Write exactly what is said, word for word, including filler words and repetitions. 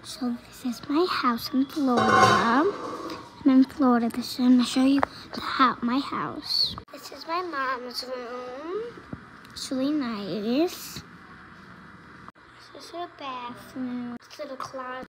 So this is my house in Florida. I'm in Florida. This is, I'm gonna show you the house, my house. This is my mom's room. It's really nice. This is her bathroom. This little closet.